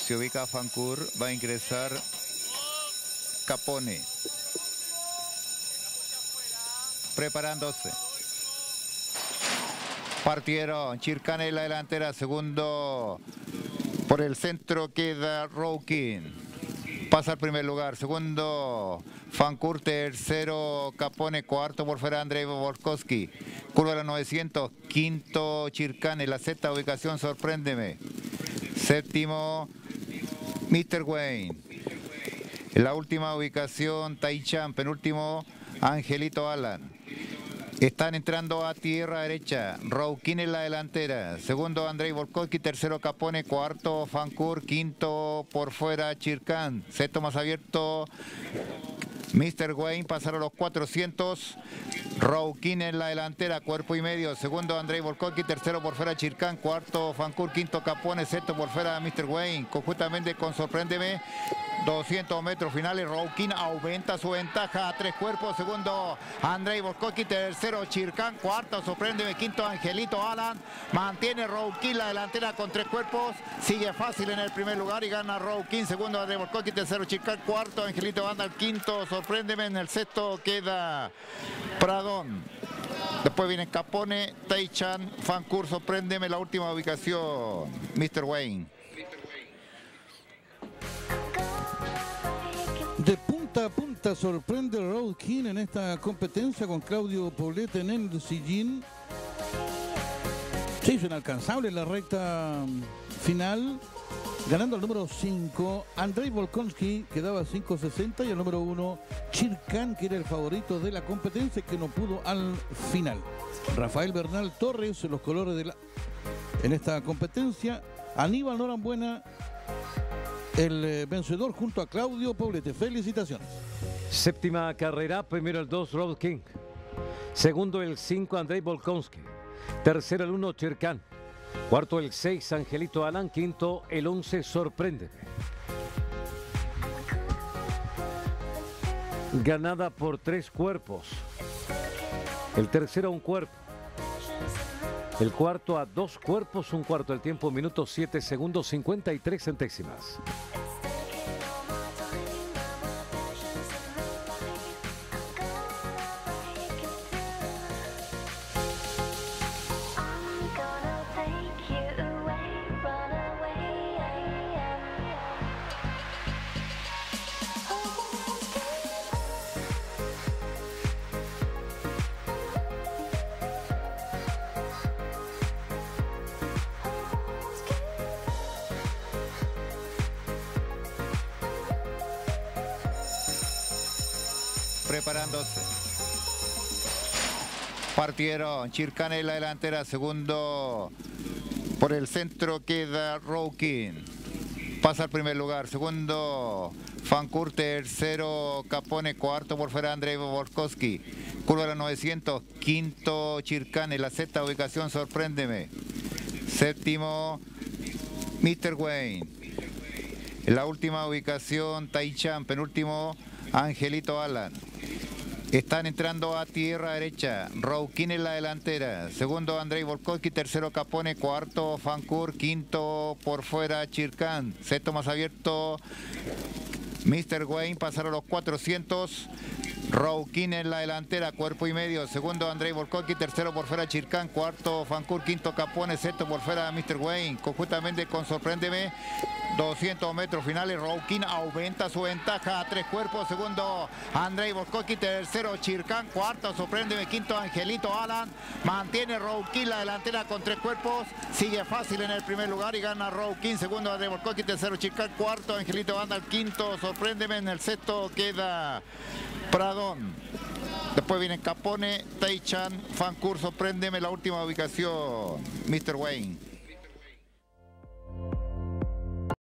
Se ubica Fancourt, va a ingresar Capone. Preparándose. Partieron Chircán en la delantera, segundo por el centro queda Roukin. Pasa al primer lugar, segundo Fancourt, tercero Capone, cuarto por fuera Andrei Volkovsky. Curva de los 900, quinto Chircán en la sexta ubicación, sorpréndeme. Séptimo Mr. Wayne. En la última ubicación Taichan, penúltimo Angelito Alan. Están entrando a tierra derecha. Roukin en la delantera. Segundo Andrei Volkovsky. Tercero Capone. Cuarto Fancourt. Quinto por fuera Chircán. Sexto más abierto Mr. Wayne. Pasaron los 400. Roukin en la delantera. Cuerpo y medio. Segundo Andrei Volkovsky. Tercero por fuera Chircán. Cuarto Fancourt. Quinto Capone. Sexto por fuera Mr. Wayne. Conjuntamente con Sorpréndeme. 200 metros finales, Roukin aumenta su ventaja a 3 cuerpos, segundo Andrei Volkovsky, tercero Chircán, cuarto Sorpréndeme, quinto Angelito Alan, mantiene Roukin la delantera con 3 cuerpos, sigue fácil en el primer lugar y gana Roukin, segundo Andrei Volkovsky, tercero Chircán, cuarto Angelito Alan, quinto Sorpréndeme, en el sexto queda Pradón. Después viene Capone, Taichan, Fancourt, Sorpréndeme, la última ubicación, Mr. Wayne. De punta a punta sorprende Roukin en esta competencia con Claudio Poblete en el sillín. Se hizo inalcanzable en la recta final, ganando el número 5, Andrei Volkovsky, que daba 5.60, y el número 1, Chircán, que era el favorito de la competencia, que no pudo al final. Rafael Bernal Torres, los colores en esta competencia. Aníbal Norambuena, el vencedor junto a Claudio Poblete. Felicitaciones. Séptima carrera, primero el 2 Roukin, segundo el 5 Andrei Volkovsky, tercero el 1 Chircán, cuarto el 6 Angelito Alan, quinto el 11 Sorpréndeme. Ganada por 3 cuerpos, el tercero a 1 cuerpo, el cuarto a 2 cuerpos, 1 cuarto, el tiempo minutos 7 segundos 53 centésimas. Preparándose. Partieron Chircán en la delantera, segundo por el centro queda Roukin. Pasa al primer lugar, segundo Fancourt, tercero Capone, cuarto por fuera Andrei Volkovsky. Curva de los 900, quinto Chircán en la sexta ubicación, Sorpréndeme. Séptimo Mr. Wayne. En la última ubicación Taichan, penúltimo Angelito Alan. Están entrando a tierra derecha. Roukin en la delantera. Segundo Andrei Volkovsky. Tercero Capone. Cuarto Fancourt. Quinto por fuera Chircán. Sexto más abierto Mr. Wayne. Pasaron los 400. Roukin en la delantera. Cuerpo y medio. Segundo Andrei Volkovsky. Tercero por fuera Chircán. Cuarto Fancourt. Quinto Capone. Sexto por fuera Mr. Wayne. Conjuntamente con Sorpréndeme. 200 metros finales, Roukin aumenta su ventaja a 3 cuerpos, segundo Andrei Volkovsky, tercero Chircán, cuarto Sorpréndeme, quinto Angelito Alan, mantiene Roukin la delantera con 3 cuerpos, sigue fácil en el primer lugar y gana Roukin, segundo Andrei Volkovsky, tercero Chircán, cuarto Angelito Alan, quinto Sorpréndeme, en el sexto queda Pradón. Después vienen Capone, Taichan, Fancourt, Sorpréndeme, la última ubicación, Mr. Wayne.